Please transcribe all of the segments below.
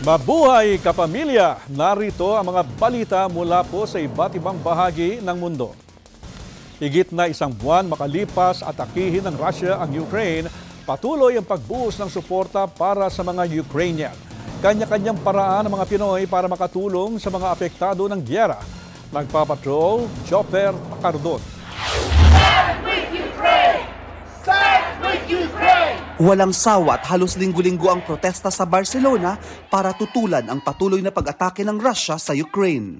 Mabuhay kapamilya! Narito ang mga balita mula po sa iba't ibang bahagi ng mundo. Higit na isang buwan makalipas atakihin ng Russia ang Ukraine, patuloy ang pagbuhos ng suporta para sa mga Ukrainian. Kanya-kanyang paraan ng mga Pinoy para makatulong sa mga apektado ng giyera. Nagpapatrol, Chopper Pacardon. Walang sawa at halos linggo-linggo ang protesta sa Barcelona para tutulan ang patuloy na pag-atake ng Russia sa Ukraine.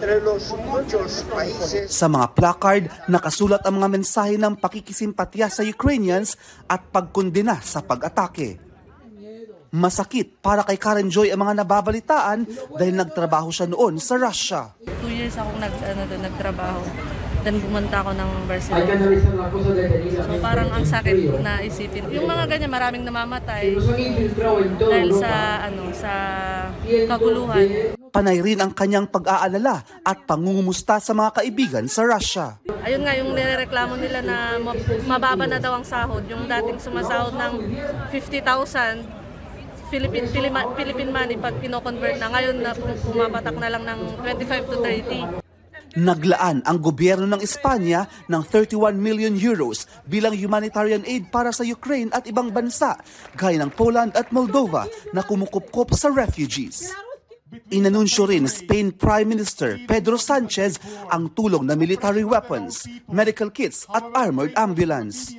Sa mga placard, nakasulat ang mga mensahe ng pakikisimpatya sa Ukrainians at pagkondena sa pag-atake. Masakit para kay Karen Joy ang mga nababalitaan dahil nagtrabaho siya noon sa Russia. 2 years akong nagtrabaho. Then bumanta ako ng Barcelona. So parang ang sakit na isipin. Yung mga ganyan, maraming namamatay dahil sa kaguluhan. Panay rin ang kanyang pag-aalala at pangungumusta sa mga kaibigan sa Russia. Ayun nga, yung nireklamo nila na mababa na daw ang sahod. Yung dating sumasahod ng 50,000 Philippine money pag kino-convert na. Ngayon na pumapatak na lang ng 25 to 30. Naglaan ang gobyerno ng Espanya ng 31 million euros bilang humanitarian aid para sa Ukraine at ibang bansa, gaya ng Poland at Moldova na kumukupkop sa refugees. Inanunsyo rin Spain Prime Minister Pedro Sanchez ang tulong na military weapons, medical kits at armored ambulance.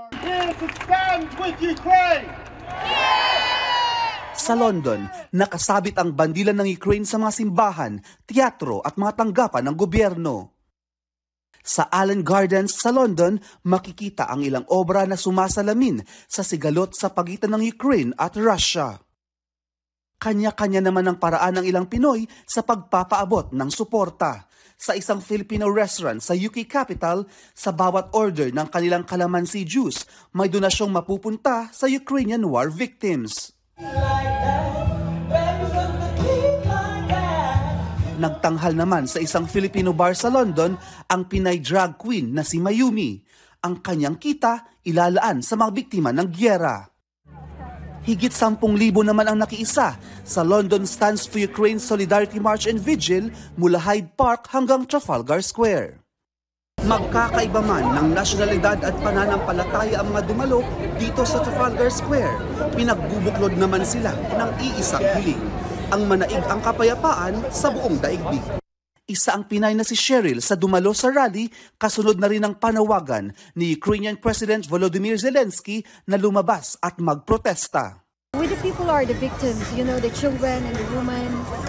Sa London, nakasabit ang bandilan ng Ukraine sa mga simbahan, teatro at mga tanggapan ng gobyerno. Sa Allen Gardens sa London, makikita ang ilang obra na sumasalamin sa sigalot sa pagitan ng Ukraine at Russia. Kanya-kanya naman ang paraan ng ilang Pinoy sa pagpapaabot ng suporta. Sa isang Filipino restaurant sa UK capital, sa bawat order ng kanilang calamansi juice, may donasyong mapupunta sa Ukrainian war victims. Nagtanghal naman sa isang Filipino bar sa London ang Pinay drag queen na si Mayumi. Ang kanyang kita ilalaan sa mga biktima ng giyera. Higit 10,000 naman ang nakiisa sa London Stands for Ukraine Solidarity March and Vigil mula Hyde Park hanggang Trafalgar Square. Magkakaiba man ng nasyonalidad at pananampalataya ang mga dumalo dito sa Trafalgar Square, pinagbubuklod naman sila ng iisang hiling, ang manaig ang kapayapaan sa buong daigdig. Isa ang Pinay na si Cheryl sa dumalo sa rally, kasunod na rin ang panawagan ni Ukrainian President Volodymyr Zelensky na lumabas at magprotesta. We the people are the victims, the children and the women.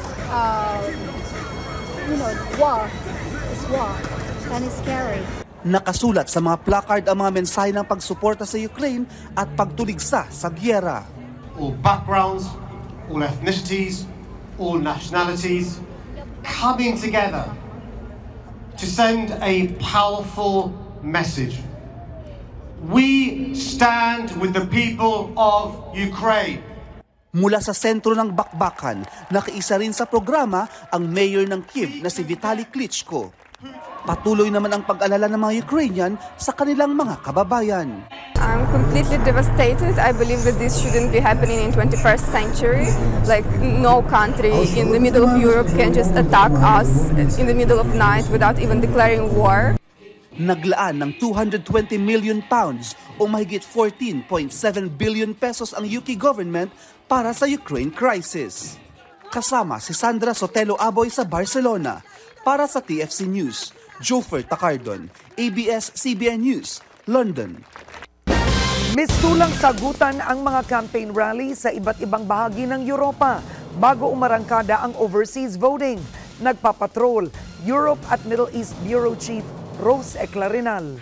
War is war. And it's scary. Nakasulat sa mga placard ang mga mensahe ng pagsuporta sa Ukraine at pagtuligsa sa giyera. All backgrounds, all ethnicities, all nationalities coming together to send a powerful message. We stand with the people of Ukraine. Mula sa sentro ng bakbakan, nakiisa rin sa programa ang mayor ng Kyiv na si Vitaly Klitschko. Patuloy naman ang pag-alala ng mga Ukrainian sa kanilang mga kababayan. I'm completely devastated. I believe that this shouldn't be happening in 21st century. Like no country in the middle of Europe can just attack us in the middle of night without even declaring war. Naglaan ng 220 million pounds o mahigit 14.7 billion pesos ang UK government para sa Ukraine crisis. Kasama si Sandra Sotelo Aboy sa Barcelona. Para sa TFC News, Joffer Tacardon, ABS-CBN News, London. Mistulang sagutan ang mga campaign rally sa iba't ibang bahagi ng Europa bago umarangkada ang overseas voting. Nagpapatrol, Europe at Middle East Bureau Chief Rose Eclarinal.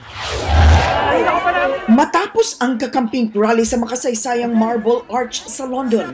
Matapos ang kakamping rally sa makasaysayang Marble Arch sa London,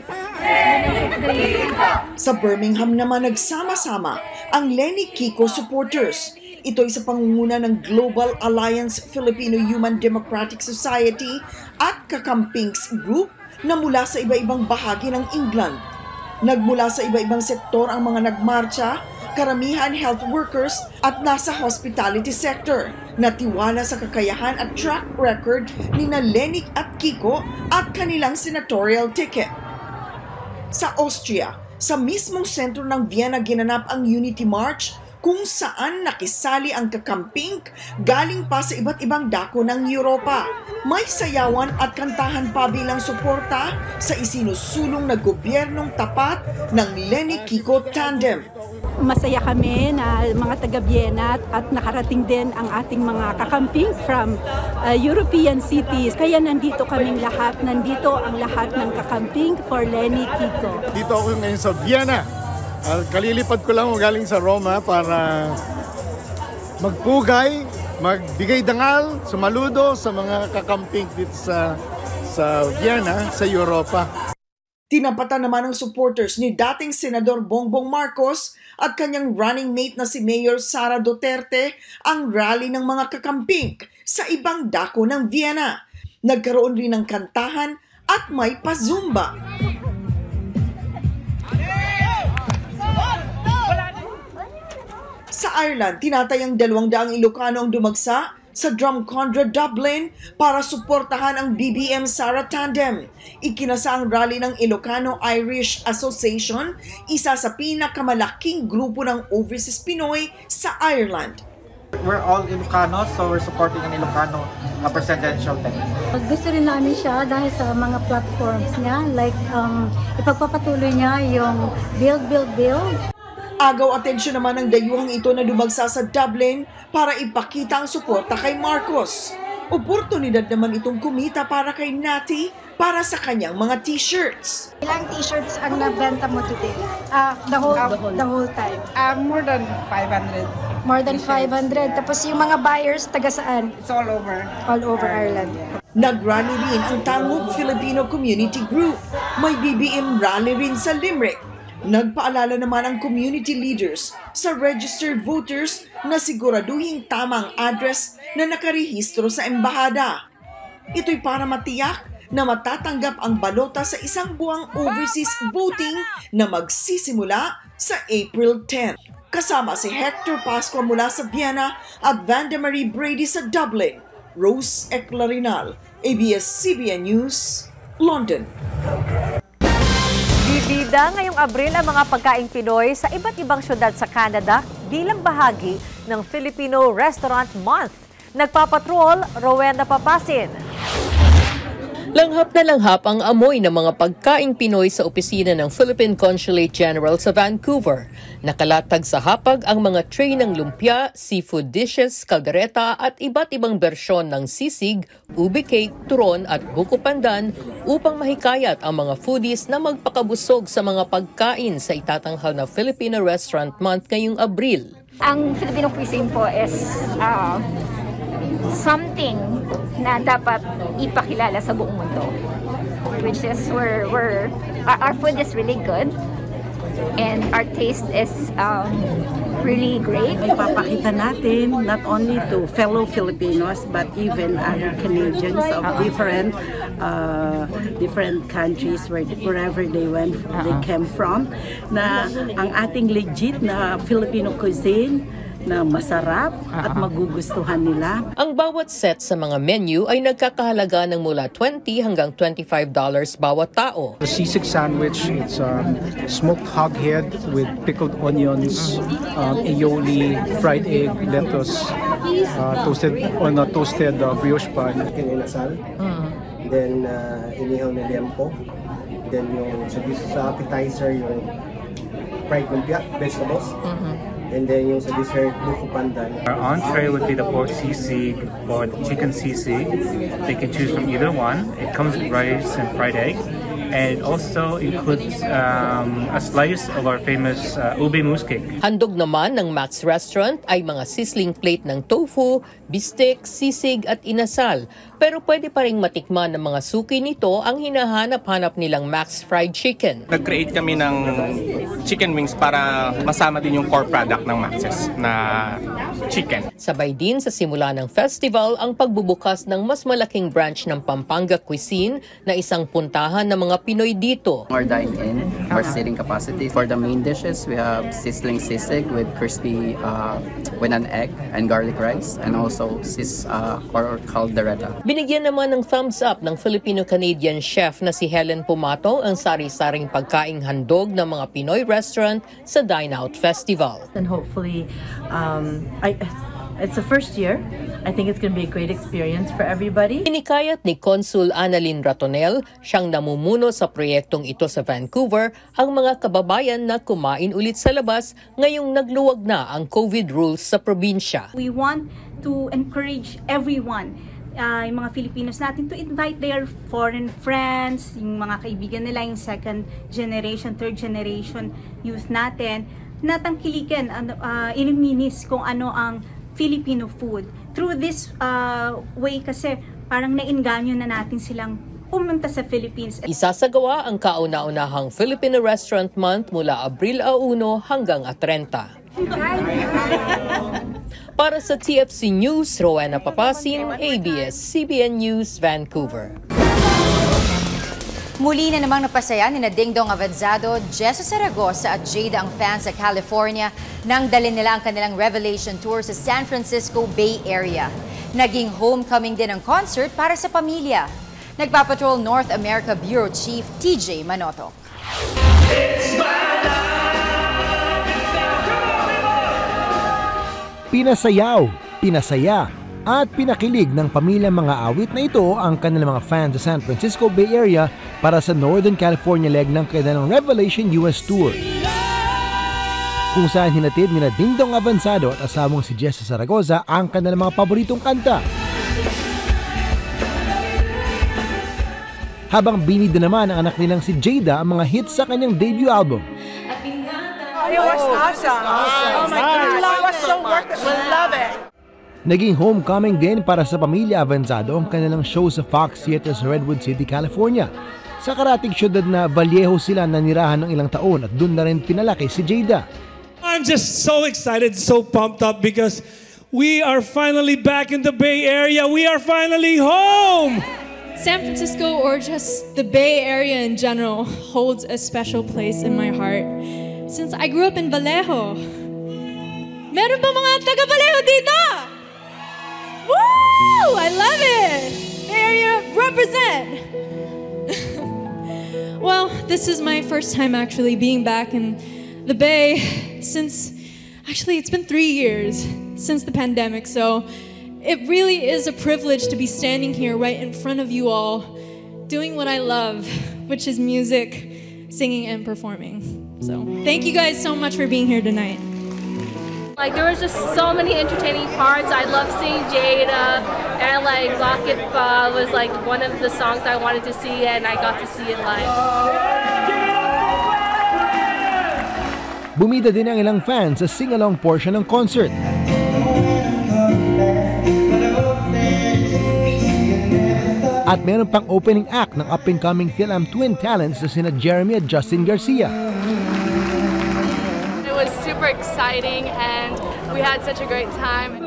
sa Birmingham naman nagsama-sama ang Lenny Kiko supporters. Ito ay sa pangunguna ng Global Alliance Filipino Human Democratic Society at Kakampings Group na mula sa iba-ibang bahagi ng England. Nagmula sa iba-ibang sektor ang mga nagmarcha, karamihan health workers at nasa hospitality sector na tiwala sa kakayahan at track record ni Lenik at Kiko at kanilang senatorial ticket. Sa Austria, Sa mismong sentro ng Vienna ginanap ang Unity March kung saan nakisali ang kakamping galing pa sa iba't ibang dako ng Europa. May sayawan at kantahan pa bilang suporta sa isinusulong na gobyernong tapat ng Leni Kiko Tandem. Masaya kami na mga taga-Vienna at nakarating din ang ating mga kakamping from European cities. Kaya nandito kaming lahat, nandito ang lahat ng kakamping for Leni Kiko. Dito ako ngayon sa Vienna. Kalilipad ko lang galing sa Roma para magpugay, magbigay dangal, sumaludo sa mga kakamping dito sa Vienna, sa Europa. Tinapatan naman ng supporters ni dating Senador Bongbong Marcos at kanyang running mate na si Mayor Sara Duterte ang rally ng mga kakamping sa ibang dako ng Vienna. Nagkaroon rin ng kantahan at may pa-zumba. Sa Ireland, tinatayang 200 Ilocano ang dumagsa sa Drumcondra, Dublin para suportahan ang BBM Sara Tandem. Ikinasa ang rally ng Ilocano Irish Association, isa sa pinakamalaking grupo ng overseas Pinoy sa Ireland. We're all Ilocanos, so we're supporting an Ilocano presidential thing. Gusto rin namin siya dahil sa mga platforms niya, like ipagpapatuloy niya yung build. Agaw atensyon naman ng dayuhang ito na dumagsa sa Dublin para ipakita ang suporta kay Marcos. Oportunidad naman itong kumita para kay Natty para sa kanyang mga t-shirts. Ilang t-shirts ang nabenta mo today? The whole time? More than 500. More than 500. Tapos yung mga buyers, taga saan? It's all over. All over Ireland. Nag-rally rin ang Tangub Filipino Community Group. May BBM rally rin sa Limerick. Nagpaalala naman ang community leaders sa registered voters na siguraduhin tamang address na nakarehistro sa embahada. Ito'y para matiyak na matatanggap ang balota sa isang buwang overseas voting na magsisimula sa April 10. Kasama si Hector Pascua mula sa Vienna at Vanda Marie Brady sa Dublin. Rose Eclarinal, ABS-CBN News, London. Bibida ngayong Abril ang mga pagkaing Pinoy sa iba't ibang syudad sa Canada bilang bahagi ng Filipino Restaurant Month. Nagpapatrol, Rowena Papasin. Langhap na langhap ang amoy ng mga pagkaing Pinoy sa opisina ng Philippine Consulate General sa Vancouver. Nakalatag sa hapag ang mga tray ng lumpia, seafood dishes, kaldereta at iba't ibang bersyon ng sisig, ube cake, turon at buko pandan upang mahikayat ang mga foodies na magpakabusog sa mga pagkain sa itatanghal na Filipino Restaurant Month ngayong Abril. Ang Filipino cuisine po is something na dapat ipakilala sa buong mundo, which is our food is really good and our taste is really great. Ipapakita natin not only to fellow Filipinos but even other Canadians of different countries wherever they came from, na ang ating legit na Filipino cuisine na masarap at magugustuhan nila. Ang bawat set sa mga menu ay nagkakahalaga ng mula $20 hanggang $25 bawat tao. The sisig sandwich, it's smoked hog head with pickled onions, aioli, fried egg, lettuce, toasted on a toasted brioche pan. Inasal, then inihaw na liempo, then yung sa appetizer yung fried lumpia, vegetables. And then yung sa dessert, buko pandan. Our entree would be the pork sisig or the chicken sisig. They can choose from either one. It comes with rice and fried egg. And it also includes a slice of our famous ube mousse cake. Handog naman ng Max Restaurant ay mga sizzling plate ng tofu, bistek, sisig at inasal. Pero pwede pa ring matikman ng mga suki nito ang hinahanap-hanap nilang Max Fried Chicken. Nag-create kami ng chicken wings para masama din yung core product ng Max's na chicken. Sabay din sa simula ng festival ang pagbubukas ng mas malaking branch ng Pampanga Cuisine na isang puntahan ng mga Pinoy dito. More dine-in, more seating capacity. For the main dishes, we have sizzling sisig with crispy with an egg and garlic rice, and also or caldereta. Binigyan naman ng thumbs up ng Filipino-Canadian chef na si Helen Pumato ang sari-saring pagkaing handog ng mga Pinoy restaurant sa Dine Out Festival. And hopefully, it's the first year. I think it's going to be a great experience for everybody. Inikayat ni Consul Annalyn Ratonel, siyang namumuno sa proyektong ito sa Vancouver, ang mga kababayan na kumain ulit sa labas ngayong nagluwag na ang COVID rules sa probinsya. We want to encourage everyone, yung mga Filipinos natin, to invite their foreign friends, yung mga kaibigan nila, yung second generation, third generation youth natin, na tangkilikin, iliminis kung ano ang Filipino food. Through this way kasi parang nainganyo na natin silang pumunta sa Philippines. Isasagawa ang kauna-unahang Filipino Restaurant Month mula Abril 1 hanggang 30. Para sa TFC News, Rowena Papasin, ABS-CBN News, Vancouver. Muli na namang napasaya ni Dingdong Avanzado, Jessa Zaragoza at Jada ang fans sa California nang dalhin nila ang kanilang Revelation Tour sa San Francisco Bay Area. Naging homecoming din ang concert para sa pamilya. Nagpapatrol North America Bureau Chief TJ Manotoc. Pinasayaw, pinasaya, at pinakilig ng pamilyang mga awit na ito ang kanilang mga fans sa San Francisco Bay Area para sa Northern California leg ng kanilang Revelation US Tour. Kung saan hinatid ni Dingdong Avanzado at asawang si Jessa Zaragoza ang kanilang mga paboritong kanta. Habang binida naman ang anak nilang si Jada ang mga hits sa kanyang debut album. It was awesome. Oh my God, it was so worth it. We love it. Naging homecoming din para sa pamilya Avanzado ang kanilang show sa Fox Theater sa Redwood City, California. Sa karating syudad na Vallejo sila nanirahan ng ilang taon at doon na rin pinalaki si Jada. I'm just so excited, so pumped up because we are finally back in the Bay Area. We are finally home! San Francisco, or just the Bay Area in general, holds a special place in my heart. Since I grew up in Vallejo. Meron ba mga taga-Vallejo dito? Woo! I love it! Bay Area, represent! Well, this is my first time actually being back in the Bay since, actually it's been 3 years since the pandemic, so it really is a privilege to be standing here right in front of you all, doing what I love, which is music, singing, and performing. So thank you guys so much for being here tonight. Like, there was just so many entertaining parts. I love seeing Jada, and like Bakit Pa was like one of the songs I wanted to see, and I got to see it live. Bumida din ang ilang fans sa sing-along portion ng concert. At meron pang opening act ng up-and-coming Phil-Am twin talents na sina Jeremy at Justin Garcia. It was super exciting and we had such a great time.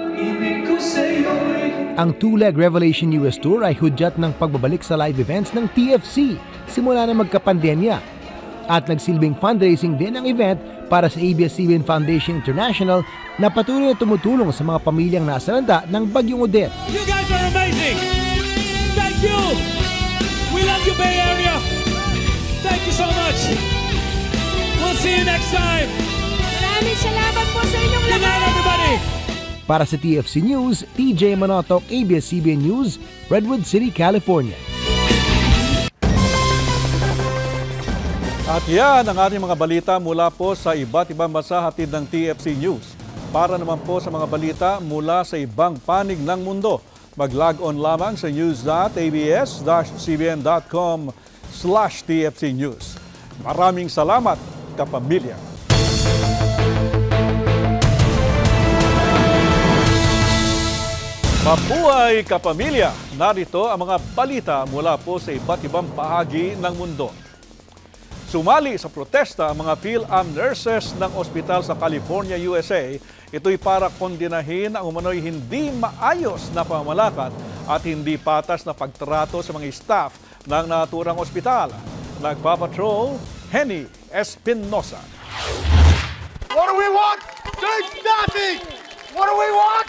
Ang two-leg Revelation US Tour ay hudyat ng pagbabalik sa live events ng TFC simula na magkapandemya. At nagsilbing fundraising din ang event para sa ABS-CBN Foundation International na patuloy na tumutulong sa mga pamilyang nasalanta ng Bagyong Odette. You guys are amazing! Thank you! We love you, Bay Area! Thank you so much! We'll see you next time! Maraming salamat po sa inyong lahat! Good night, everybody! Para sa TFC News, TJ Manotoc, ABS-CBN News, Redwood City, California. At yan ang ating mga balita mula po sa iba't ibang bansa hatid ng TFC News. Para naman po sa mga balita mula sa ibang panig ng mundo, mag-log on lamang sa news.abs-cbn.com/TFC News. Maraming salamat, kapamilya. Mabuhay, kapamilya! Narito ang mga balita mula po sa iba't ibang bahagi ng mundo. Sumali sa protesta ang mga Phil-Am nurses ng ospital sa California, USA Ito'y para kondinahin ang umano'y hindi maayos na pamamalakad at hindi patas na pagtrato sa mga staff ng naturang ospital. Nagpapatrol, Henny Espinosa. What do we want? Change nothing! What do we want?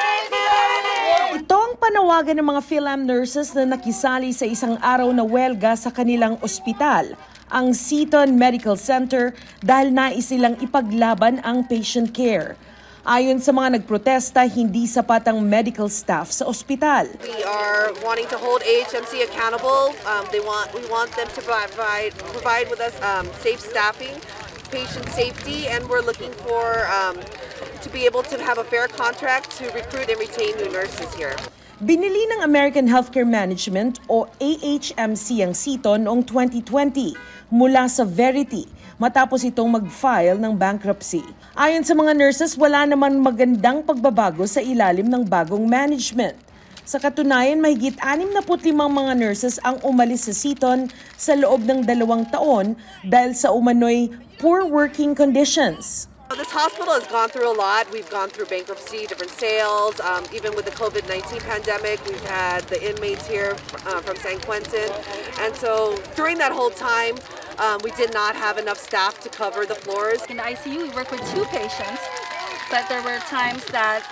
Ito ang panawagan ng mga PhilAm nurses na nakisali sa isang araw na welga sa kanilang ospital, ang Seton Medical Center, dahil nais nilang ipaglaban ang patient care. Ayon sa mga nagprotesta, hindi sapat ang medical staff sa ospital. We are wanting to hold AHMC accountable. We want them to provide with us safe staffing, patient safety, and we're looking for to be able to have a fair contract to recruit and retain new nurses here. Binili ng American Healthcare Management o AHMC ang Seton noong 2020 mula sa Verity matapos itong mag-file ng bankruptcy. Ayon sa mga nurses, wala naman magandang pagbabago sa ilalim ng bagong management. Sa katunayan, mahigit 65 mga nurses ang umalis sa Seton sa loob ng 2 taon dahil sa umano'y poor working conditions. This hospital has gone through a lot. We've gone through bankruptcy, different sales. Even with the COVID-19 pandemic, we've had the inmates here from San Quentin. And so during that whole time, we did not have enough staff to cover the floors. In the ICU, we work with 2 patients, but there were times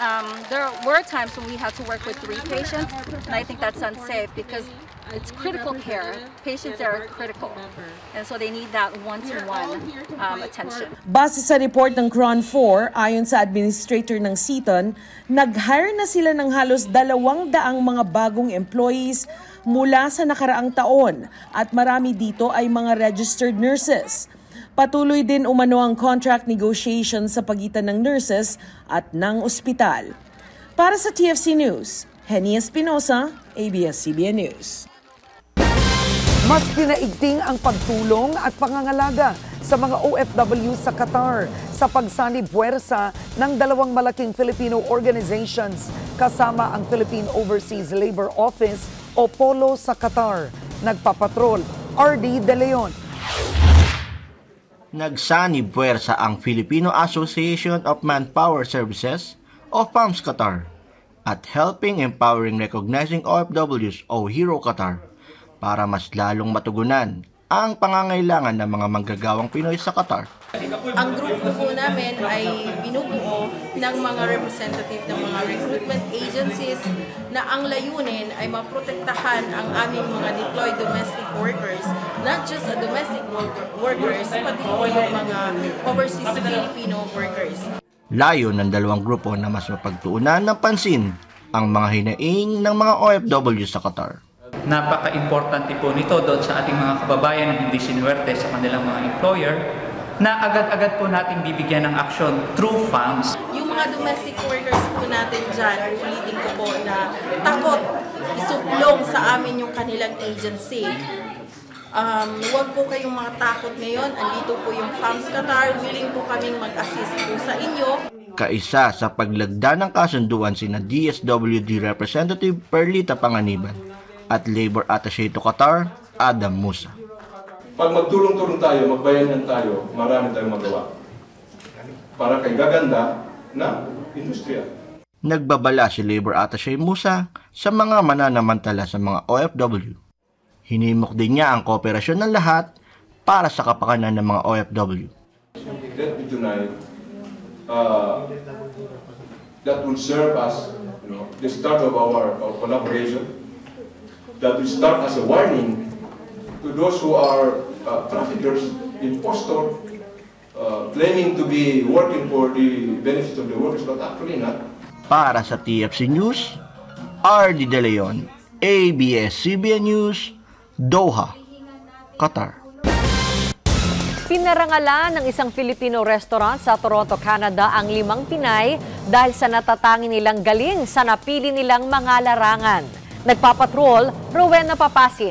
when we had to work with 3 patients, and I think that's unsafe because it's critical care. Patients are critical, and so they need that one-to-one attention. Base sa report ng Cron 4, ayon sa administrator ng Seton, nag-hire na sila ng halos 200 mga bagong employees mula sa nakaraang taon at marami dito ay mga registered nurses. Patuloy din umano ang contract negotiations sa pagitan ng nurses at ng ospital. Para sa TFC News, Henny Espinosa, ABS-CBN News. Mas pinaigting ang pagtulong at pangangalaga sa mga OFW sa Qatar sa pagsanib puwersa ng 2 malaking Filipino organizations kasama ang Philippine Overseas Labor Office o POLO sa Qatar. Nagpapatrol, RD De Leon. Nagsanib puwersa ang Filipino Association of Manpower Services o FAMS Qatar at Helping Empowering Recognizing OFWs o HERO Qatar para mas lalong matugunan ang pangangailangan ng mga manggagawang Pinoy sa Qatar. Ang grupo po namin ay binubuo ng mga representative ng mga recruitment agencies na ang layunin ay maprotektahan ang aming mga deployed domestic workers, not just domestic workers, pati po yung mga overseas Filipino workers. Layo ng 2 grupo na mas mapagtuunan ng pansin ang mga hinaing ng mga OFW sa Qatar. Napaka-importante po nito doon sa ating mga kababayan na hindi sinuwerte sa kanilang mga employer na agad-agad po natin bibigyan ng aksyon through FAMS. Yung mga domestic workers po natin dyan, ulitin ko po na takot isuplong sa amin yung kanilang agency. Huwag po kayong mga takot ngayon. Andito po yung FAMS Qatar. Willing po kaming mag-assist po sa inyo. Kaisa sa paglagda ng kasunduan sina DSWD Representative Perlita Panganiban at Labor Attaché to Qatar, Adam Musa. Pag magtulong-tulong tayo, magbayanan tayo, marami tayong magawa para kay gaganda na industriya. Nagbabala si Labor Attaché Musa sa mga mananamantala sa mga OFW. Hinimok din niya ang kooperasyon ng lahat para sa kapakanan ng mga OFW. Let me tonight, that will serve as the start of our collaboration. That will start as a warning to those who are traffickers, impostor, claiming to be working for the benefits of the workers, but actually not. Para sa TFC News, RD De Leon, ABS-CBN News, Doha, Qatar. Pinarangalan ng isang Filipino restaurant sa Toronto, Canada ang 5 Pinay dahil sa natatangi nilang galing sa napili nilang mga larangan. Nagpapatrol, Rowena Papasin.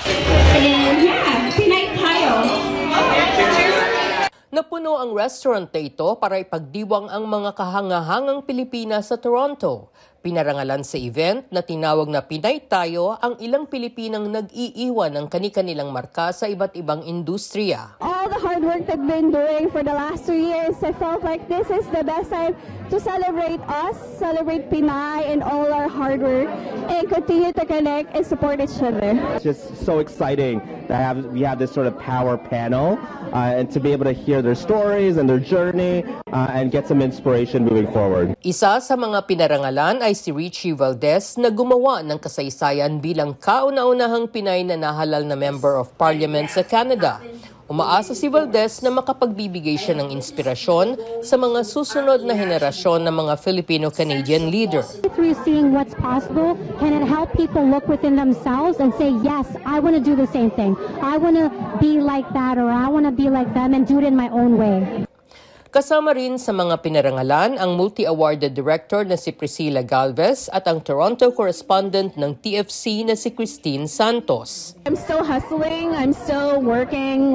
Napuno ang restaurant ito para ipagdiwang ang mga kahangahangang Pilipinas sa Toronto. Pinarangalan sa event na tinawag na Pinay Tayo ang ilang Pilipinang nag-iiwan ng kani-kanilang marka sa iba't ibang industriya. All the hard work they've been doing for the last 2 years, I felt like this is the best time to celebrate us, celebrate Pinay and all our hard work, and continue to connect and support each other. It's just so exciting that we have this sort of power panel and to be able to hear their stories and their journey and get some inspiration moving forward. Isa sa mga pinarangalan ay si Richie Valdez na gumawa ng kasaysayan bilang kauna-unahang Pinay na nahalal na Member of Parliament sa Canada. Umaasa si Valdez na makapagbibigay siya ng inspirasyon sa mga susunod na henerasyon ng mga Filipino-Canadian leader. Through seeing what's possible, can it help people look within themselves and say, yes, I want to do the same thing. I want to be like that, or I want to be like them and do it in my own way. Kasama rin sa mga pinarangalan ang multi-awarded director na si Priscilla Galvez at ang Toronto correspondent ng TFC na si Christine Santos. I'm still hustling. I'm still working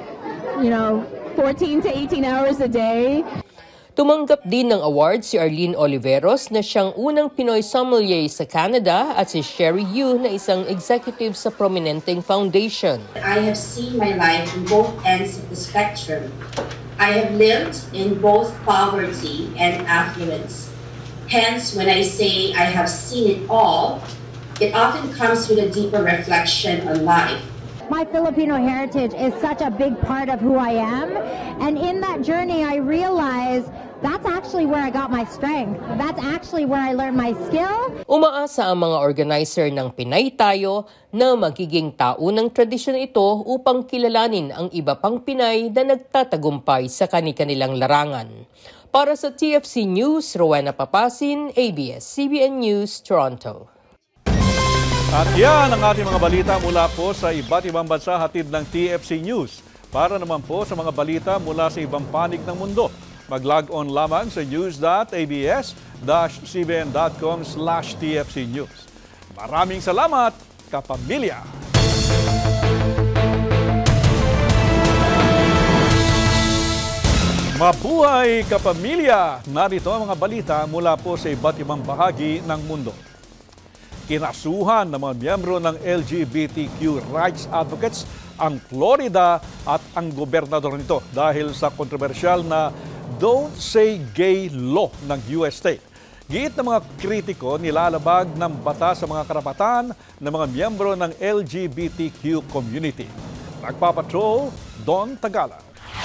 14 to 18 hours a day. Tumanggap din ng award si Arlene Oliveros na siyang unang Pinoy sommelier sa Canada at si Sherry Yu na isang executive sa prominenteng foundation. I have seen my life in both ends of the spectrum. I have lived in both poverty and affluence. Hence, when I say I have seen it all, it often comes with a deeper reflection on life. My Filipino heritage is such a big part of who I am, and in that journey I realized that's actually where I got my strength. That's actually where I learned my skill. Umaasa ang mga organizer ng Pinay Tayo na magiging taunang tradisyon ito upang kilalanin ang iba pang Pinay na nagtatagumpay sa kani-kanilang larangan. Para sa TFC News, Rowena Papasin, ABS-CBN News, Toronto. At yan ang ating mga balita mula po sa iba't ibang bansa hatid ng TFC News. Para naman po sa mga balita mula sa ibang panig ng mundo, mag-log on lamang sa news.abs-cbn.com/TFC News. Maraming salamat, kapamilya! Mabuhay, kapamilya! Narito ang mga balita mula po sa iba't ibang bahagi ng mundo. Kinasuhan ng mga miyembro ng LGBTQ rights advocates ang Florida at ang gobernador nito dahil sa kontrobersyal na Don't Say Gay law ng US state. Giit ng mga kritiko, nilalabag ng batas sa mga karapatan ng mga miyembro ng LGBTQ community. Nagpapatrol, Don Tagala.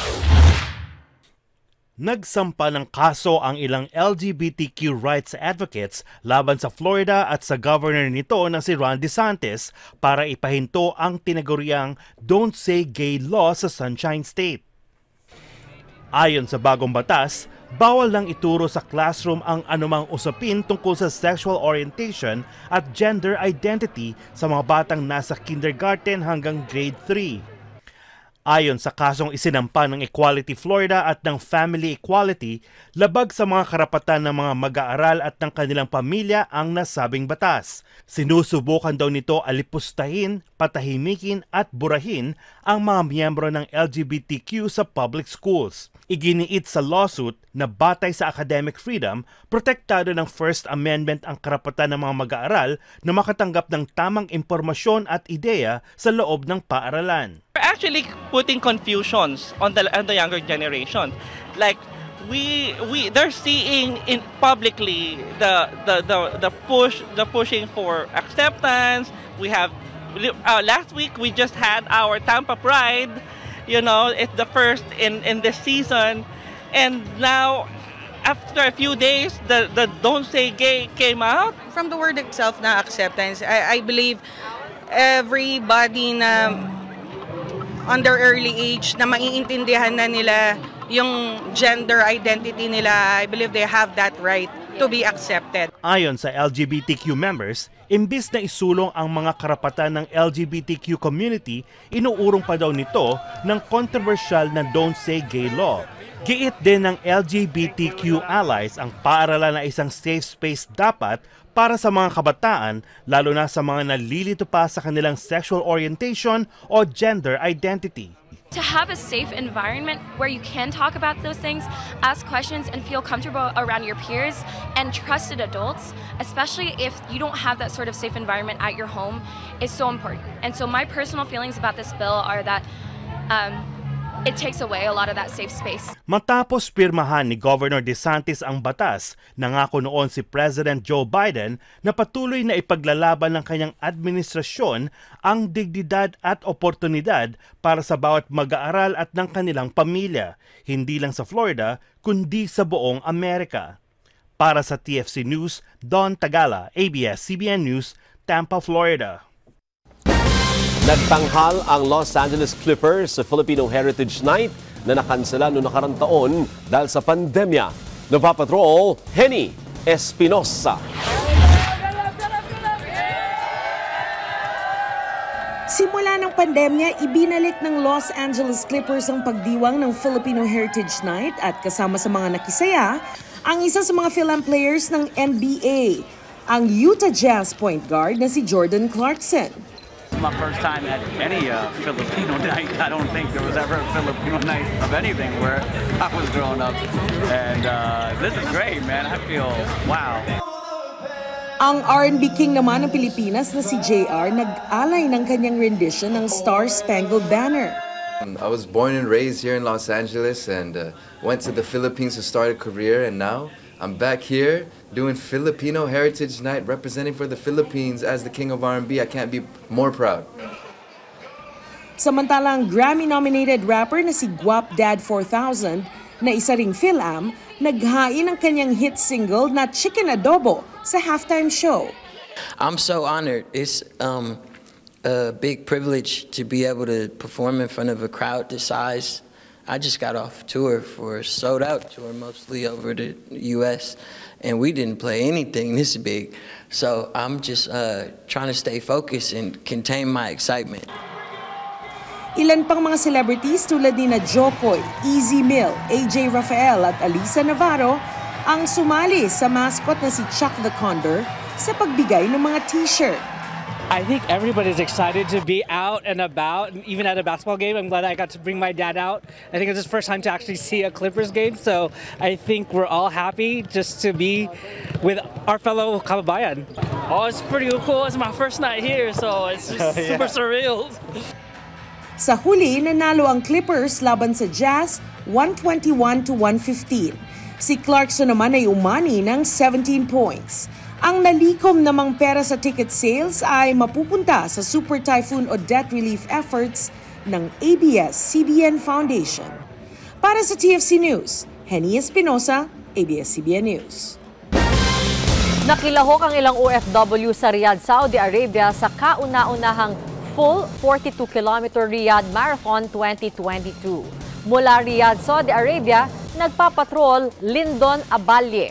Nagsampa ng kaso ang ilang LGBTQ rights advocates laban sa Florida at sa governor nito na si Ron DeSantis para ipahinto ang tinaguriang Don't Say Gay law sa Sunshine State. Ayon sa bagong batas, bawal lang ituro sa classroom ang anumang usapin tungkol sa sexual orientation at gender identity sa mga batang nasa kindergarten hanggang grade 3. Ayon sa kasong isinampa ng Equality Florida at ng Family Equality, labag sa mga karapatan ng mga mag-aaral at ng kanilang pamilya ang nasabing batas. Sinusubukan daw nito alipustahin, patahimikin at burahin ang mga miyembro ng LGBTQ sa public schools. Iginiit sa lawsuit na batay sa academic freedom, protektado ng First Amendment ang karapatan ng mga mag-aaral na makatanggap ng tamang impormasyon at ideya sa loob ng paaralan. We're actually putting confusions on the younger generation. Like they're seeing in publicly the pushing for acceptance. We have last week we just had our Tampa Pride. You know, it's the first in this season, and now after a few days, the Don't Say Gay came out. From the word itself, na acceptance, I believe everybody na under early age na maiintindihan na nila yung gender identity nila, I believe they have that right to be accepted. Ayon sa LGBTQ members, imbis na isulong ang mga karapatan ng LGBTQ community, inuurong pa daw nito ng controversial na Don't Say Gay law. Giit din ng LGBTQ allies ang paaralan na isang safe space dapat para sa mga kabataan, lalo na sa mga nalilito pa sa kanilang sexual orientation o gender identity. to have a safe environment where you can talk about those things, ask questions, and feel comfortable around your peers and trusted adults, especially if you don't have that sort of safe environment at your home, is so important. And so my personal feelings about this bill are that it takes away a lot of that safe space. Matapos pirmahan ni Governor DeSantis ang batas, nangako noon si President Joe Biden na patuloy na ipaglalaban ng kanyang administrasyon ang dignidad at oportunidad para sa bawat mag-aaral at ng kanilang pamilya, hindi lang sa Florida, kundi sa buong Amerika. Para sa TFC News, Don Tagala, ABS-CBN News, Tampa, Florida. Nagtanghal ang Los Angeles Clippers sa Filipino Heritage Night na nakansela noong nakarang taon dahil sa pandemya. Nagpapatrol, Henny Espinosa. Simula ng pandemya, ibinalik ng Los Angeles Clippers ang pagdiwang ng Filipino Heritage Night at kasama sa mga nakisaya, ang isa sa mga Phil-Am players ng NBA, ang Utah Jazz point guard na si Jordan Clarkson. My first time at any Filipino night. I don't think there was ever a Filipino night of anything where I was growing up. And this is great, man. I feel, wow. Ang R&B King naman ng Pilipinas na si JR nag-alay ng kanyang rendition ng Star Spangled Banner. I was born and raised here in Los Angeles and went to the Philippines to start a career, and now I'm back here doing Filipino Heritage Night, representing for the Philippines as the King of R&B. I can't be more proud. Samantalang Grammy-nominated rapper na si Guap Dad 4000 na isa ring Phil-Am, naghain ang kanyang hit single na Chicken Adobo sa halftime show. I'm so honored. It's a big privilege to be able to perform in front of a crowd this size. I just got off tour for a sold-out tour, mostly over the U.S., and we didn't play anything this big. So I'm just trying to stay focused and contain my excitement. Ilan pang mga celebrities tulad ni Jokoy, Easy Mill, AJ Rafael at Alisa Navarro ang sumali sa mascot na si Chuck the Condor sa pagbigay ng mga t-shirt. I think everybody's excited to be out and about, even at a basketball game. I'm glad I got to bring my dad out. I think it's his first time to actually see a Clippers game, so I think we're all happy just to be with our fellow kababayan. Oh, it's pretty cool. It's my first night here, so it's just super surreal. Sa huli, nanalo ang Clippers laban sa Jazz 121-115. Si Clarkson naman ay umani ng 17 points. Ang nalikom namang pera sa ticket sales ay mapupunta sa Super Typhoon o debt relief efforts ng ABS-CBN Foundation. Para sa TFC News, Henny Espinosa, ABS-CBN News. Nakilahok ang ilang OFW sa Riyadh, Saudi Arabia sa kauna-unahang full 42-kilometer Riyadh Marathon 2022. Mula Riyadh, Saudi Arabia, nagpapatrol Lyndon Abalye.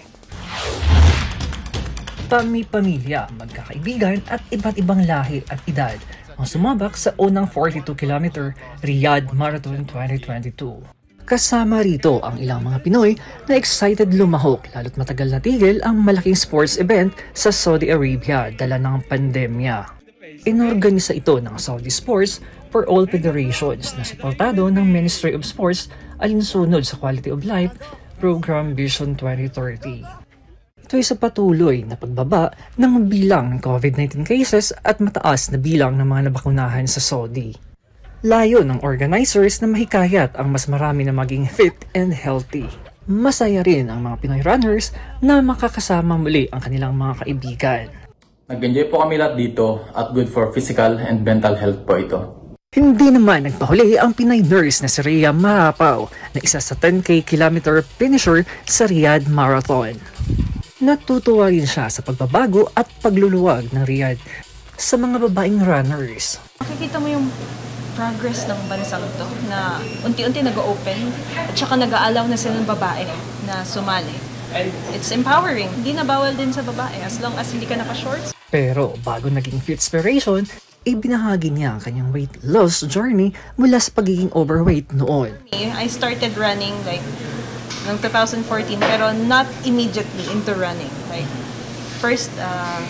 Pamilya, magkakaibigan at iba't ibang lahi at edad ang sumabak sa unang 42-kilometer Riyadh Marathon 2022. Kasama rito ang ilang mga Pinoy na excited lumahok lalo't matagal na tigil ang malaking sports event sa Saudi Arabia dala ng pandemya. Inorganisa ito ng Saudi Sports for All Federations na suportado ng Ministry of Sports alinsunod sa Quality of Life Program Vision 2030. Ito ay sa patuloy na pagbaba ng bilang ng COVID-19 cases at mataas na bilang ng mga nabakunahan sa Saudi. Layo ng organizers na mahikayat ang mas marami na maging fit and healthy. Masaya rin ang mga Pinoy runners na makakasama muli ang kanilang mga kaibigan. Nag-enjoy po kami lahat dito at good for physical and mental health po ito. Hindi naman nagpahuli ang Pinay nurse na si Rhea Marapaw na isa sa 10K kilometer finisher sa Riyadh Marathon. Natutuwa rin siya sa pagbabago at pagluluwag ng Riyadh sa mga babaeng runners. Makikita mo yung progress ng bansang to na unti-unti nag-open at saka nag-aalaw na sila ng babae na sumali. And it's empowering. Hindi na bawal din sa babae as long as hindi ka naka-shorts. Pero bago naging Fitspiration, ibinahagi niya ang kanyang weight loss journey mula sa pagiging overweight noon. I started running like noong 2014 pero not immediately into running. Like first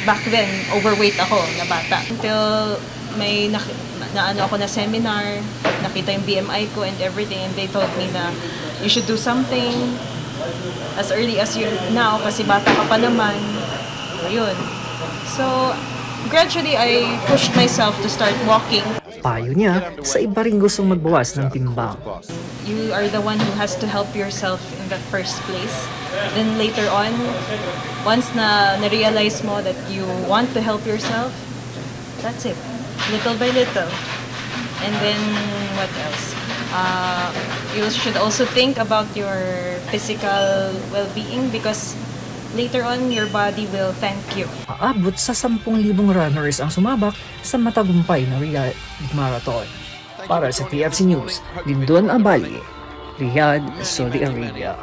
back then, overweight ako na bata. Until may naano ako na seminar, nakita yung BMI ko and everything, and they told me na you should do something as early as you now kasi bata ka pa naman. Yun. So, gradually, I pushed myself to start walking. Payo niya sa iba ring gustong magbawas ng timbang. You are the one who has to help yourself in the first place. Then later on, once na-realize mo that you want to help yourself, that's it. Little by little. And then, what else? You should also think about your physical well-being because later on, your body will thank you. Aabot sa 10,000 runners ang sumabak sa matagumpay na Riyadh Marathon. Para sa TFC News, Lindon Abali, Riyadh, Saudi Arabia.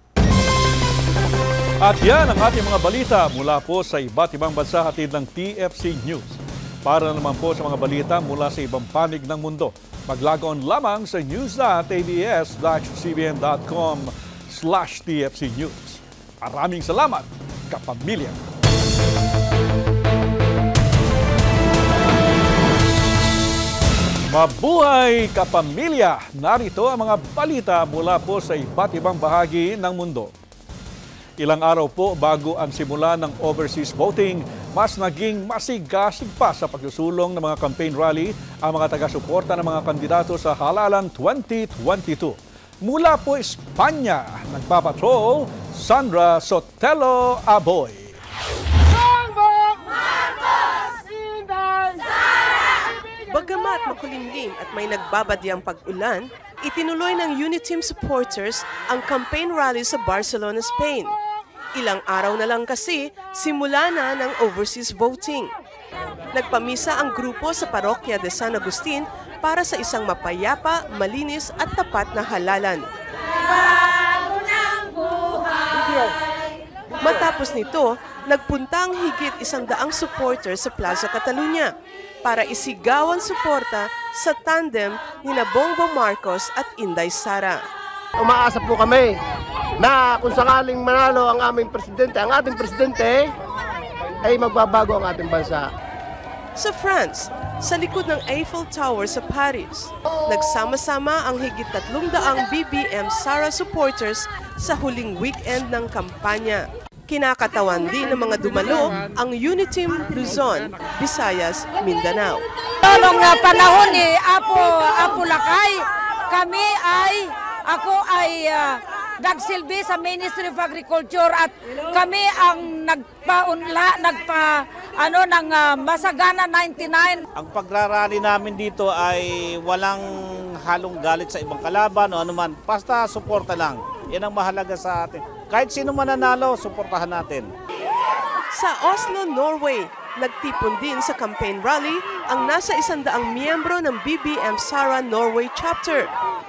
At yan ang ating mga balita mula po sa iba't ibang bansa hatid ng TFC News. Para naman po sa mga balita mula sa ibang panig ng mundo, mag-log on lamang sa news.abs-cbn.com/TFC News. Maraming salamat, kapamilya! Mabuhay, kapamilya! Narito ang mga balita mula po sa iba't ibang bahagi ng mundo. Ilang araw po bago ang simula ng overseas voting, mas naging masigasig pa sa pagsusulong ng mga campaign rally ang mga taga-suporta ng mga kandidato sa halalan 2022. Mula po Espanya, nagpapatrol, Sandra Sotelo Aboy. Bagamat makulimlim at may nagbabadyang pag-ulan, itinuloy ng UNITEAM supporters ang campaign rally sa Barcelona, Spain. Ilang araw na lang kasi, simula na ng overseas voting. Nagpamisa ang grupo sa parokya de San Agustin para sa isang mapayapa, malinis at tapat na halalan. Matapos nito, nagpunta ang higit 100 supporters sa Plaza Catalunya para isigawan suporta sa tandem ni Bongbong Marcos at Inday Sara. Umaasa po kami na kung sakaling manalo ang aming presidente, ang ating presidente, ay magbabago ang ating bansa. Sa France, sa likod ng Eiffel Tower sa Paris, nagsama-sama ang higit 300 BBM Sara supporters sa huling weekend ng kampanya. Kinakatawan din ng mga dumalo ang UNITEAM Luzon, Visayas, Mindanao. Noong panahon ni Apo Lakay, ako ay nagsilbi sa Ministry of Agriculture at kami ang ng Masagana 99. Ang pagrarally namin dito ay walang halong galit sa ibang kalaban o anuman. Basta suporta lang. Yan ang mahalaga sa atin. Kahit sino mananalo, suportahan natin. Sa Oslo, Norway, nagtipon din sa campaign rally ang nasa 100 miyembro ng BBM Sara Norway chapter.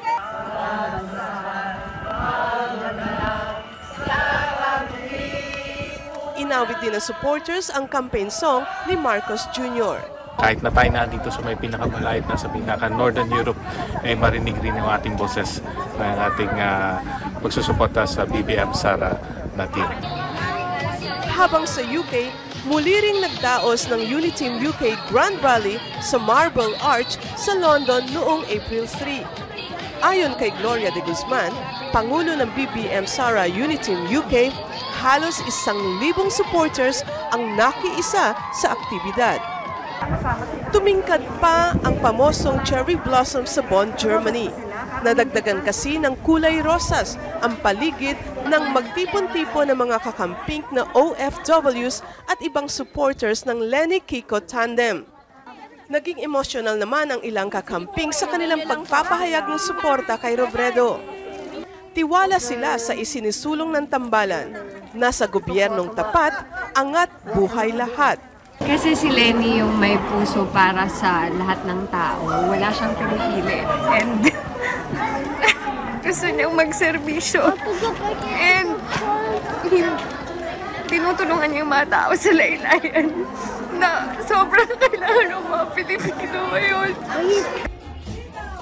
Inawit din ng supporters ang campaign song ni Marcos Jr. Kahit na tayo na dito sa may pinakamalayot na sa pinaka-Northern Europe, ay marinig rin yung ating boses ng ating pagsusuporta sa BBM Sara na team. Habang sa UK, muli ring nagdaos ng UNITEAM UK Grand Rally sa Marble Arch sa London noong April 3. Ayon kay Gloria de Guzman, Pangulo ng BBM Sara UNITEAM UK, halos 1,000 supporters ang nakiisa sa aktibidad. Tumingkad pa ang pamosong cherry blossom sa Bonn, Germany. Nadagdagan kasi ng kulay rosas ang paligid ng magtipon-tipon ng mga kakamping na OFWs at ibang supporters ng Lenny Kiko tandem. Naging emosyonal naman ang ilang kakamping sa kanilang pagpapahayag ng suporta kay Robredo. Tiwala sila sa isinisulong ng tambalan. Nasa gobyernong tapat, angat buhay lahat. Kasi si Lenny yung may puso para sa lahat ng tao. Wala siyang pinipili. And gusto niyang magserbisyo. And tinutulungan niya yung mga tao sa laylayan na sobrang kailangan ng mga Pilipino ngayon.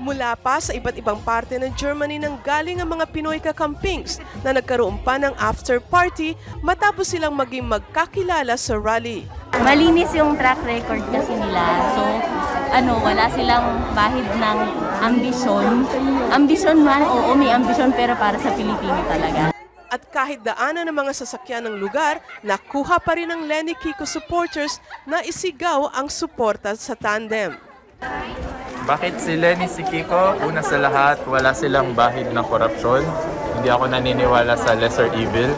Mula pa sa iba't ibang parte ng Germany nang galing ang mga Pinoy kakampings na nagkaroon pa ng after party matapos silang maging magkakilala sa rally. Malinis yung track record kasi nila. So, wala silang bahid ng ambisyon. Ambisyon man, oo, may ambisyon pero para sa Pilipino talaga. At kahit daanan ng mga sasakyan ng lugar, nakuha pa rin ng Lenny Kiko supporters na isigaw ang suporta sa tandem. Bakit si Lenny si Kiko? Una sa lahat, wala silang bahid ng korupsyon. Hindi ako naniniwala sa lesser evil.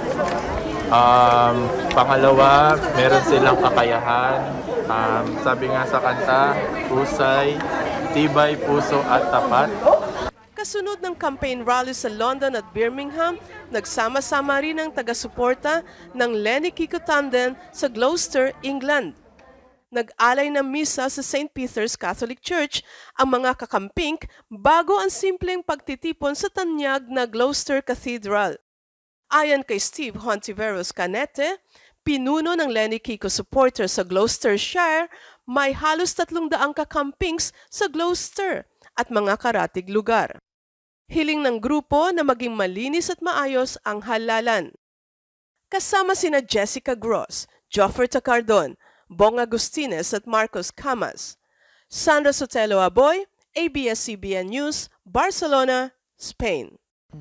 Pangalawa, meron silang kakayahan. Sabi nga sa kanta, husay, tibay, puso at tapat. Kasunod ng campaign rally sa London at Birmingham, nagsama-sama rin ang taga-suporta ng Lenny Kiko Tandem sa Gloucester, England. Nag-alay ng misa sa St. Peter's Catholic Church ang mga kakamping bago ang simpleng pagtitipon sa tanyag na Gloucester Cathedral. Ayon kay Steve Hontiveros Canete, pinuno ng Lenny Kiko supporter sa Gloucestershire, may halos 300 kakampings sa Gloucester at mga karatig lugar. Hiling ng grupo na maging malinis at maayos ang halalan. Kasama sina Jessica Gross, Joffer Tacardon, Bong Agustines at Marcos Camas. Sandra Sotelo Aboy, ABS-CBN News, Barcelona, Spain.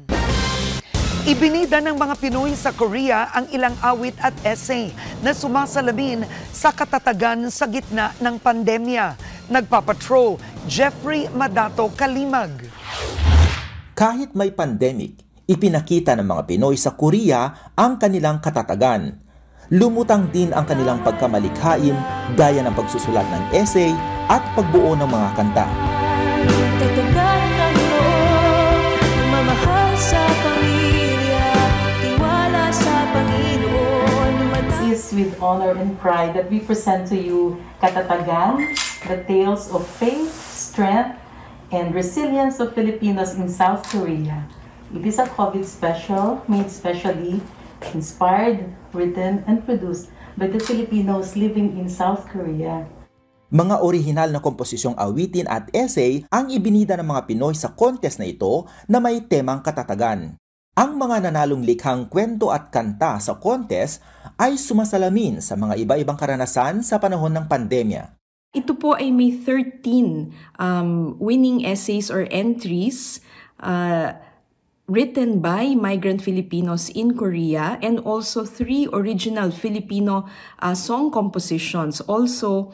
Ibinida ng mga Pinoy sa Korea ang ilang awit at essay na sumasalamin sa katatagan sa gitna ng pandemya. Nagpapatrol, Jeffrey Madato Kalimag. Kahit may pandemic, ipinakita ng mga Pinoy sa Korea ang kanilang katatagan. Lumutang din ang kanilang pagkamalikhain gaya ng pagsusulat ng essay at pagbuo ng mga kanta. Tatagan ng loob, mamahal sa pamilya, tiwala sa Panginoon. It is with honor and pride that we present to you Katatagan, the tales of faith, strength, and resilience of Filipinos in South Korea. It is a COVID special made specially, inspired, written, and produced by the Filipinos living in South Korea. Mga orihinal na komposisyong awitin at essay ang ibinida ng mga Pinoy sa contest na ito na may temang katatagan. Ang mga nanalong likhang kwento at kanta sa contest ay sumasalamin sa mga iba-ibang karanasan sa panahon ng pandemya. Ito po ay may 13 winning essays or entries written by migrant Filipinos in Korea, and also 3 original Filipino song compositions also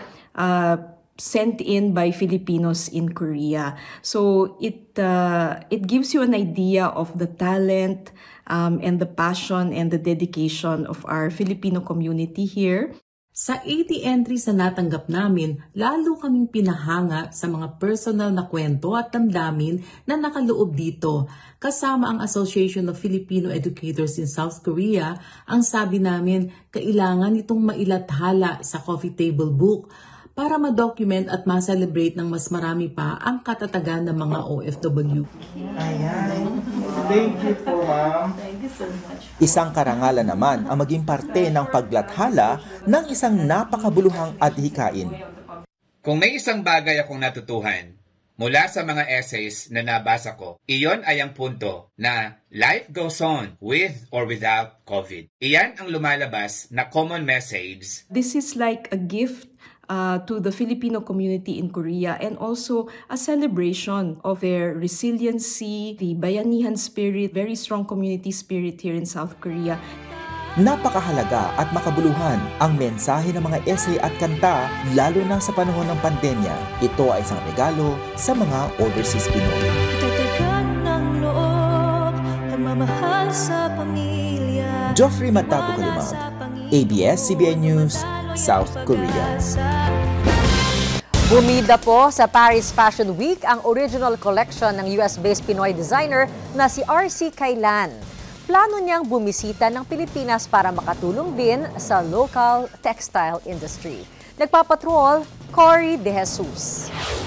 sent in by Filipinos in Korea. So it gives you an idea of the talent and the passion and the dedication of our Filipino community here. Sa 80 entries na natanggap namin, lalo kaming pinahanga sa mga personal na kwento at damdamin na nakaloob dito. Kasama ang Association of Filipino Educators in South Korea, ang sabi namin, kailangan itong mailathala sa coffee table book para ma-document at ma-celebrate ng mas marami pa ang katatagan ng mga OFW. Ayan. Thank you po, ma'am. Thank you so much. Isang karangalan naman ang maging parte ng paglathala ng isang napakabuluhang adhikain. Kung may isang bagay akong natutuhan mula sa mga essays na nabasa ko, iyon ay ang punto na life goes on with or without COVID. Iyan ang lumalabas na common message. This is like a gift to the Filipino community in Korea, and also a celebration of their resiliency, the bayanihan spirit, very strong community spirit here in South Korea. Napakahalaga at makabuluhan ang mensahe ng mga essay at kanta, lalo na sa panahon ng pandemya. Ito ay isang regalo sa mga overseas Pinoy. Katatagan ng loob, pagmamahal sa pamilya. Joffrey Matato Kalimag, ABS-CBN News, South Korea. Bumida po sa Paris Fashion Week ang original collection ng US-based Pinoy designer na si RC Kailan. Plano niyang bumisita ng Pilipinas para makatulong din sa local textile industry. Nagpapatrol, Cory De Jesus.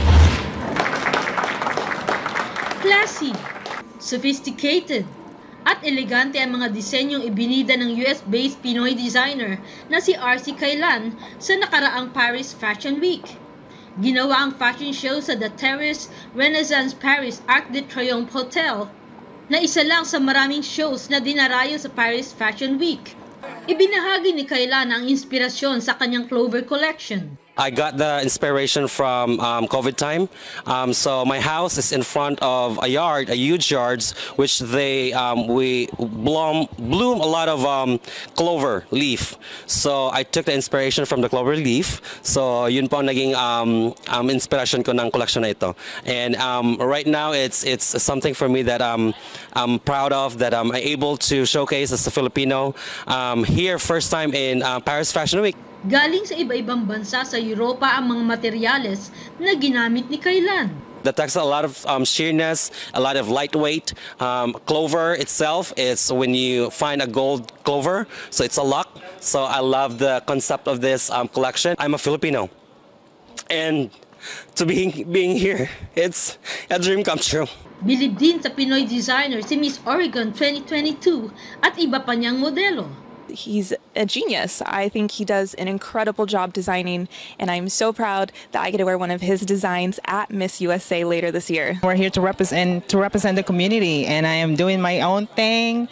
Classy, sophisticated, at elegante ang mga disenyong ibinida ng US-based Pinoy designer na si RC Kailan sa nakaraang Paris Fashion Week. Ginawa ang fashion show sa The Terrace Renaissance Paris Arc de Triomphe Hotel na isa lang sa maraming shows na dinarayo sa Paris Fashion Week. Ibinahagi ni Kaylan ang inspirasyon sa kanyang Clover collection. I got the inspiration from COVID time. So my house is in front of a yard, a huge yard, which we bloom a lot of clover leaf. So I took the inspiration from the clover leaf. So yun po ang naging inspiration ko ng collection na ito. And right now it's something for me that I'm proud of, that I'm able to showcase as a Filipino here first time in Paris Fashion Week. Galing sa iba-ibang bansa sa Europa ang mga materyales na ginamit ni Kaylan. The textile, a lot of sheerness, a lot of lightweight. Clover itself, it's when you find a gold clover, so it's a luck. So I love the concept of this collection. I'm a Filipino, and to being here, it's a dream come true. Bilib din sa Pinoy designer si Miss Oregon 2022 at iba pa niyang modelo. He's a genius. I think he does an incredible job designing, and I'm so proud that I get to wear one of his designs at Miss USA later this year. We're here to represent the community, and I am doing my own thing.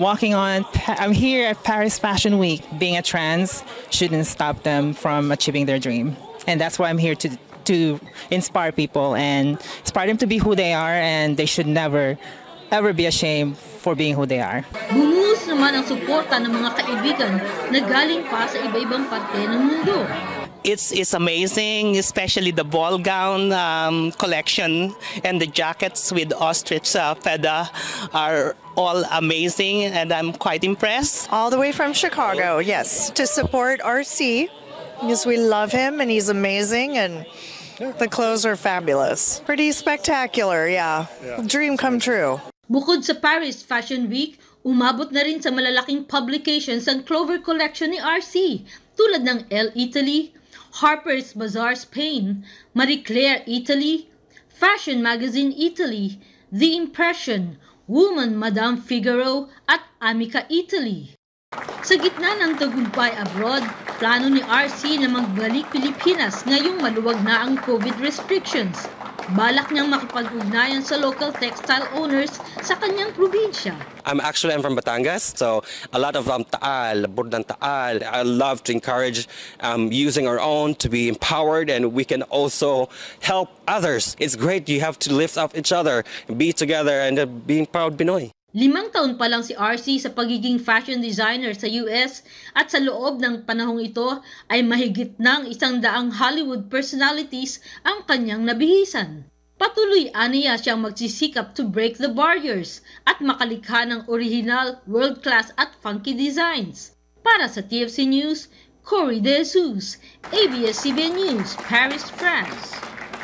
I'm here at Paris Fashion Week. Being a trans shouldn't stop them from achieving their dream, and that's why I'm here to inspire people and inspire them to be who they are, and they should never ever be ashamed for being who they are. Bumuhos naman ang suporta ng mga kaibigan na galing pa sa iba-ibang parte ng mundo. It's amazing, especially the ball gown collection and the jackets with ostrich feather are all amazing, and I'm quite impressed. All the way from Chicago, yes, to support RC because we love him and he's amazing, and the clothes are fabulous. Pretty spectacular, yeah. Dream come true. Bukod sa Paris Fashion Week, umabot na rin sa malalaking publications ang Clover collection ni RC tulad ng Elle Italy, Harper's Bazaar Spain, Marie Claire Italy, Fashion Magazine Italy, The Impression, Woman Madame Figaro at Amica Italy. Sa gitna ng tagumpay abroad, plano ni RC na magbalik Pilipinas ngayong maluwag na ang COVID restrictions. Balak niyang makipag-ugnayan sa local textile owners sa kanyang probinsya. I'm from Batangas, so a lot of taal, burdang taal. I love to encourage using our own to be empowered, and we can also help others. It's great, you have to lift up each other, be together, and being proud Pinoy. 5 taon pa lang si RC sa pagiging fashion designer sa US at sa loob ng panahong ito ay mahigit ng 100 Hollywood personalities ang kanyang nabihisan. Patuloy aniya siyang magsisikap to break the barriers at makalikha ng original, world-class at funky designs. Para sa TFC News, Cory De Jesus, ABS-CBN News, Paris, France.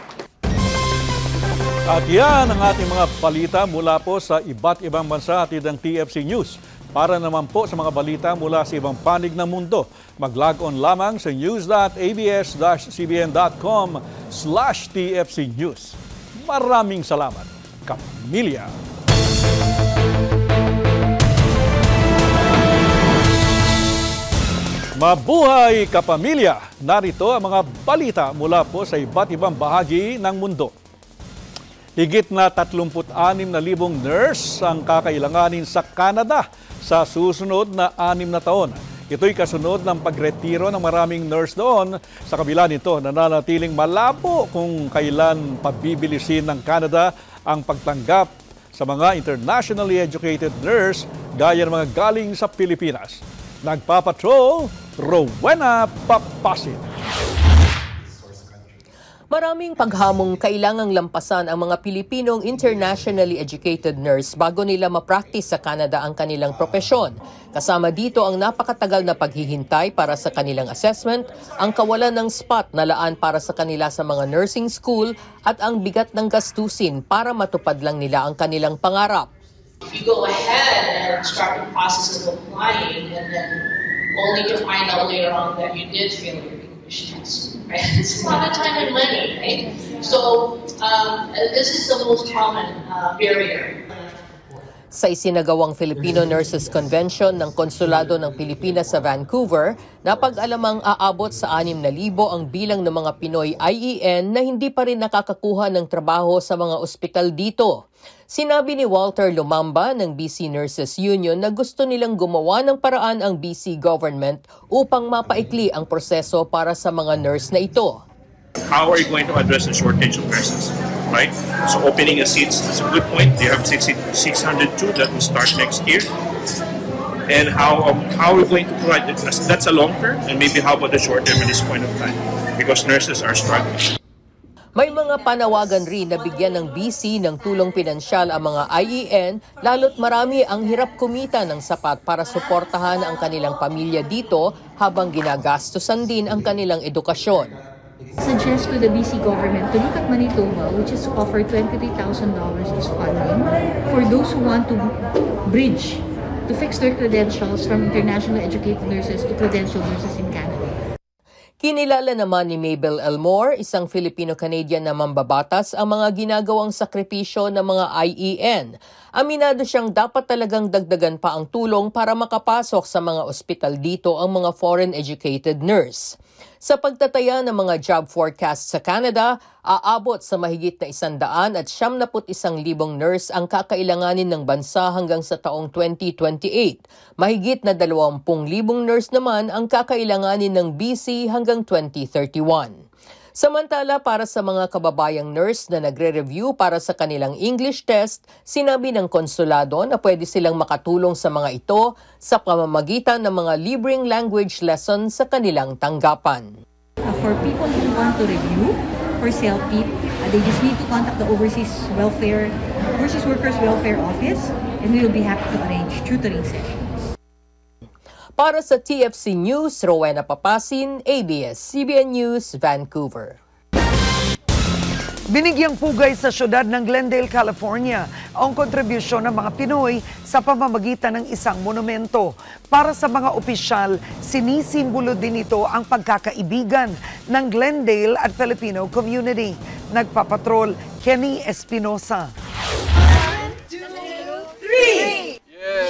At yan ang ating mga balita mula po sa iba't ibang bansa hatid ng TFC News. Para naman po sa mga balita mula sa ibang panig ng mundo, mag-log on lamang sa news.abs-cbn.com/TFC News. Maraming salamat, kapamilya! Mabuhay, kapamilya! Narito ang mga balita mula po sa iba't ibang bahagi ng mundo. Higit na 36,000 nurse ang kakailanganin sa Canada sa susunod na 6 na taon. Ito'y kasunod ng pagretiro ng maraming nurse doon. Sa kabila nito, nananatiling malabo kung kailan pabibilisin ng Canada ang pagtanggap sa mga internationally educated nurse gaya ng mga galing sa Pilipinas. Nagpapatrol, Rowena Papasin. Maraming paghamong kailangang lampasan ang mga Pilipinong internationally educated nurse bago nila ma-practice sa Canada ang kanilang propesyon. Kasama dito ang napakatagal na paghihintay para sa kanilang assessment, ang kawalan ng spot na laan para sa kanila sa mga nursing school at ang bigat ng gastusin para matupad lang nila ang kanilang pangarap. If you go ahead and start the process of applying and then only to find out later on that you did fail your English test, right? It's a lot of time and money, right? So this is the most common barrier. Sa isinagawang Filipino Nurses Convention ng Konsulado ng Pilipinas sa Vancouver, napag-alamang aabot sa 6,000 ang bilang ng mga Pinoy IEN na hindi pa rin nakakakuha ng trabaho sa mga ospital dito. Sinabi ni Walter Lumamba ng BC Nurses Union na gusto nilang gumawa ng paraan ang BC government upang mapaikli ang proseso para sa mga nurse na ito. How are you going to address the shortage of nurses, right? So opening a seats is a good point. You have 602 that will start next year. And how are we going to provide it? That's a long term, and maybe how about the short term at this point of time? Because nurses are struggling. May mga panawagan rin na bigyan ng BC ng tulong pinansyal ang mga IEN, lalo't marami ang hirap kumita ng sapat para suportahan ang kanilang pamilya dito habang ginagastusan din ang kanilang edukasyon. Suggest to the BC government to look at Manitoba, which is to offer $23,000 as funding for those who want to bridge, to fix their credentials from internationally educated nurses to credentialed nurses in Canada. Kinilala naman ni Mabel Elmore, isang Filipino-Canadian na mambabatas, ang mga ginagawang sakripisyo ng mga IEN. Aminado siyang dapat talagang dagdagan pa ang tulong para makapasok sa mga ospital dito ang mga foreign-educated nurse. Sa pagtataya ng mga job forecast sa Canada, aabot sa mahigit na 171,000 nurse ang kakailanganin ng bansa hanggang sa taong 2028. Mahigit na 20,000 nurse naman ang kakailanganin ng BC hanggang 2031. Samantala, para sa mga kababayang nurse na nagre-review para sa kanilang English test, sinabi ng konsulado na pwede silang makatulong sa mga ito sa pamamagitan ng mga libreng language lesson sa kanilang tanggapan. For people who want to review for CELPIP, they just need to contact the Overseas Workers Welfare Office, and we will be happy to arrange tutoring sessions. Para sa TFC News, Rowena Papasin, ABS-CBN News, Vancouver. Binigyang pugay sa syudad ng Glendale, California ang kontribusyon ng mga Pinoy sa pamamagitan ng isang monumento. Para sa mga opisyal, sinisimbolo din ito ang pagkakaibigan ng Glendale at Filipino community. Nagpapatrol, Kenny Espinosa. 1, 2, 3!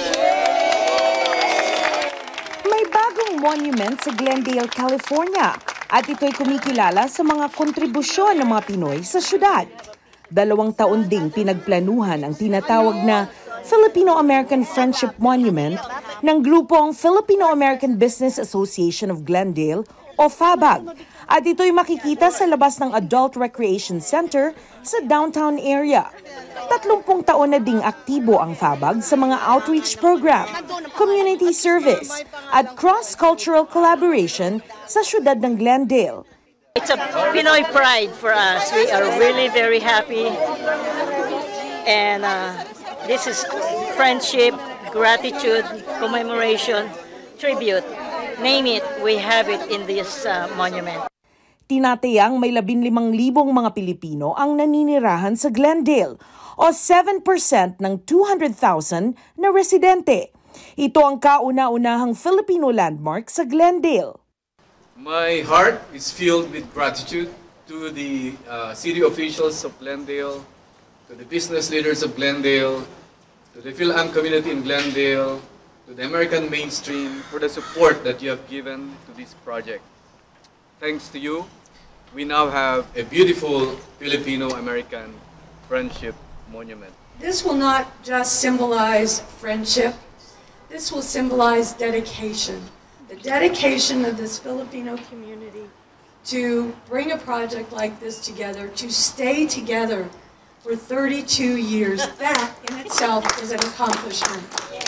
May bagong monument sa Glendale, California at ito'y kumikilala sa mga kontribusyon ng mga Pinoy sa syudad. 2 taon ding pinagplanuhan ang tinatawag na Filipino-American Friendship Monument ng grupong Filipino-American Business Association of Glendale o FABAG. At ito'y makikita sa labas ng Adult Recreation Center sa downtown area. 30 taon na ding aktibo ang FABAG sa mga outreach program, community service at cross-cultural collaboration sa syudad ng Glendale. It's a Pinoy pride for us. We are really very happy. And this is friendship, gratitude, commemoration, tribute. Name it, we have it in this monument. Tinatayang may 15,000 mga Pilipino ang naninirahan sa Glendale o 7% ng 200,000 na residente. Ito ang kauna-unahang Filipino landmark sa Glendale. My heart is filled with gratitude to the city officials of Glendale, to the business leaders of Glendale, to the Phil-Am community in Glendale, to the American mainstream for the support that you have given to this project. Thanks to you, we now have a beautiful Filipino-American friendship monument. This will not just symbolize friendship, this will symbolize dedication. The dedication of this Filipino community to bring a project like this together, to stay together for 32 years. That in itself is an accomplishment.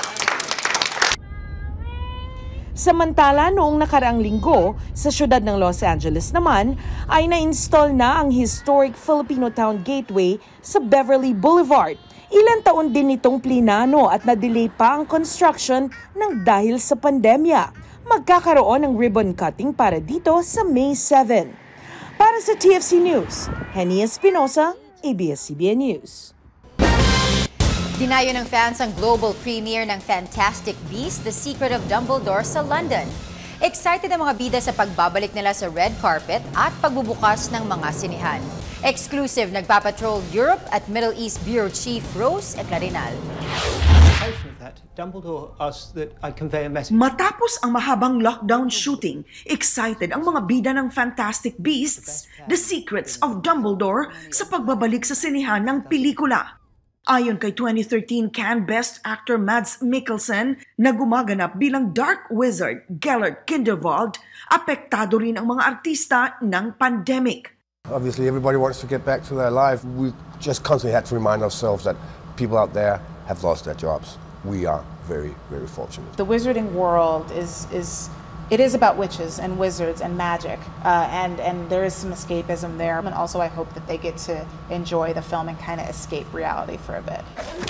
Samantala, noong nakaraang linggo, sa syudad ng Los Angeles naman, ay na-install na ang historic Filipino Town Gateway sa Beverly Boulevard. Ilang taon din itong plinano at na-delay pa ang construction ng dahil sa pandemya. Magkakaroon ng ribbon cutting para dito sa May 7. Para sa TFC News, Henny Espinosa, ABS-CBN News. Dinayo ng fans ang global premiere ng Fantastic Beasts: The Secret of Dumbledore sa London. Excited ang mga bida sa pagbabalik nila sa red carpet at pagbubukas ng mga sinihan. Exclusive, nagpapatrol Europe at Middle East Bureau Chief Rose Eclarinal. Dumbledore asked that I convey a message. Matapos ang mahabang lockdown shooting, excited ang mga bida ng Fantastic Beasts, The Secrets of Dumbledore sa pagbabalik sa sinehan ng pelikula. Ayon kay 2013 Cannes Best Actor Mads Mikkelsen na gumaganap bilang Dark Wizard Gellert Grindelwald, apektado rin ang mga artista ng pandemic. Obviously everybody wants to get back to their life. We just constantly had to remind ourselves that people out there have lost their jobs. We are very, very fortunate. The wizarding world is about witches and wizards and magic, and there is some escapism there. And also, I hope that they get to enjoy the film and kind of escape reality for a bit.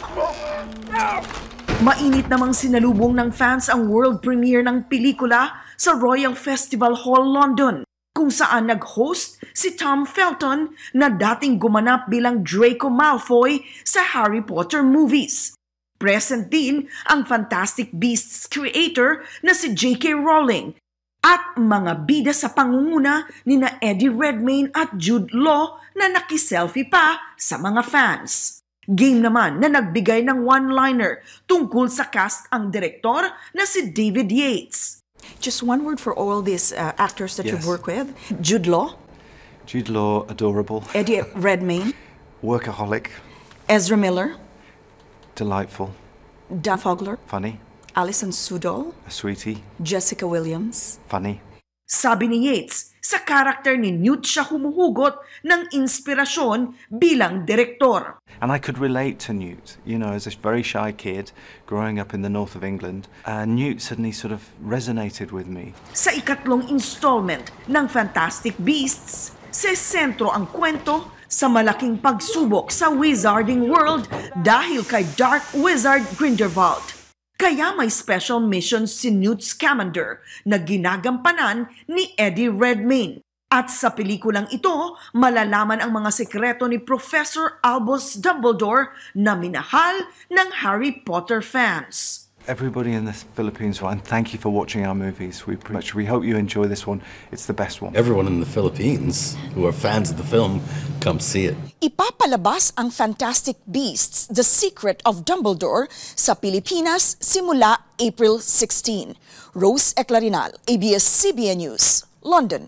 Mainit namang sinalubong ng fans ang world premiere ng pelikula sa Royal Festival Hall, London, kung saan nag-host si Tom Felton na dating gumanap bilang Draco Malfoy sa Harry Potter movies. Present din ang Fantastic Beasts creator na si J.K. Rowling at mga bida sa pangunguna ni na Eddie Redmayne at Jude Law na nakiselfie pa sa mga fans. Game naman na nagbigay ng one-liner tungkol sa cast ang direktor na si David Yates. Just one word for all these actors that you've worked with. Jude Law. Jude Law, adorable. Eddie Redmayne. Workaholic. Ezra Miller. Delightful. Dan Fogler. Funny. Alison Sudol. A sweetie. Jessica Williams. Funny. Sabi ni Yates, sa karakter ni Newt siya humuhugot ng inspirasyon bilang direktor. And I could relate to Newt. You know, as a very shy kid growing up in the north of England, Newt suddenly sort of resonated with me. Sa ikatlong installment ng Fantastic Beasts, sa sentro ang kwento sa malaking pagsubok sa wizarding world dahil kay Dark Wizard Grindelwald. Kaya may special mission si Newt Scamander na ginagampanan ni Eddie Redmayne. At sa pelikulang ito, malalaman ang mga sekreto ni Professor Albus Dumbledore na minahal ng Harry Potter fans. Everybody in the Philippines, and thank you for watching our movies. We hope you enjoy this one. It's the best one. Everyone in the Philippines who are fans of the film, come see it. Ipapalabas ang Fantastic Beasts, The Secret of Dumbledore sa Pilipinas simula April 16. Rose Eclarinal, ABS-CBN News, London.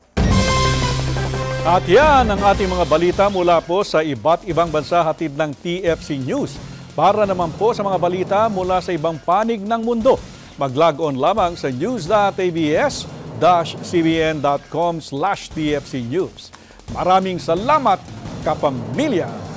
At yan ang ating mga balita mula po sa iba't ibang bansa hatid ng TFC News. Para naman po sa mga balita mula sa ibang panig ng mundo, mag-log on lamang sa news.abs-cbn.com/TFC News. Maraming salamat, kapamilya!